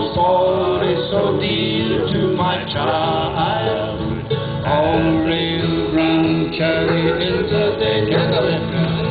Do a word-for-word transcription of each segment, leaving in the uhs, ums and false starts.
sport is so dear to my child. On rail run, carry into the candle.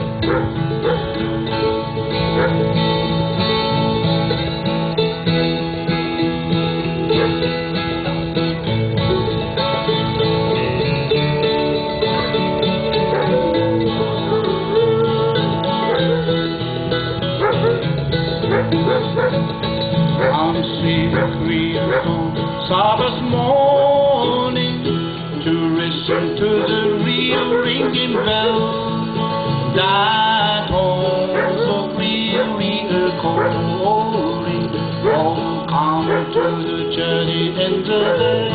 I'm sleeping on Sabbath morning to listen to the real ringing bell. That was a real, real calling. Oh, come to the journey in the day.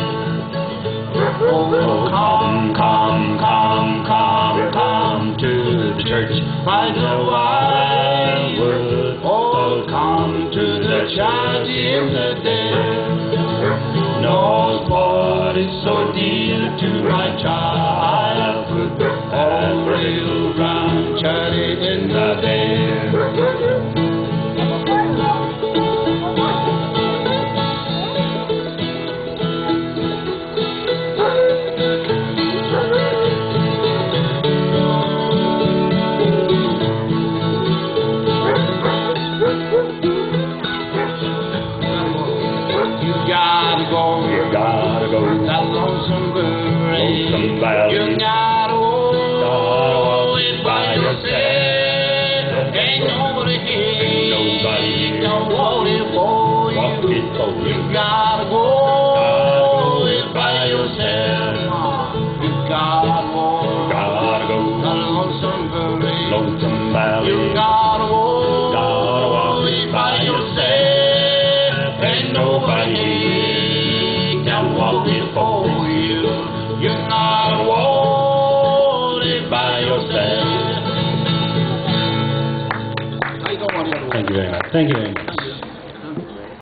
Oh, come, come, come, come, come to the church by the wide wood. Oh, come to the church in the day. No sport is so dear to my childhood. Oh, real round charity in the day. You gotta go, that lonesome bluegrass. Lonesome valley. You gotta walk it by yourself. Ain't nobody here. Ain't nobody here. Don't walk it for you. Walk it for you. You gotta go it by yourself. You gotta walk. Gotta go. That lonesome bluegrass. Lonesome valley. You gotta walk it by yourself. Ain't nobody here. Walk it for you. You're not walking by yourself. Thank you very much. Thank you very much.